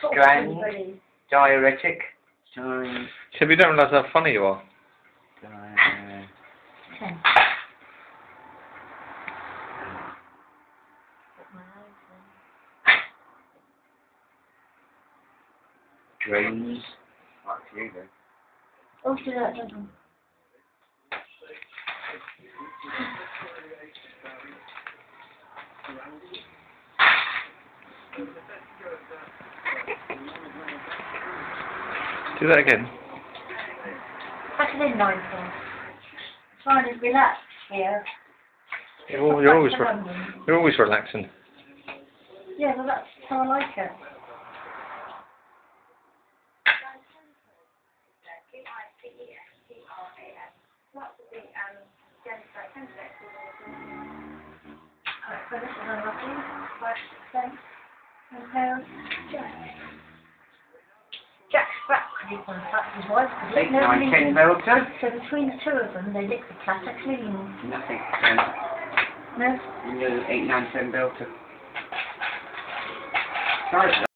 Strand, diuretic, time, So you don't realise how funny you are. 10. dreams. Like you then. Oh, do that, don't you? Do that again. Back it in 9 points. Trying to relax here. You're always relaxing. Yeah, well that's how I like it. So this is unlucky. 5%. And Jack's back because he contacted his wife. 8, 9, 10 melter. So between the two of them, they lick the cat clean. Nothing. No? 8, 9, 10 belter. Sorry.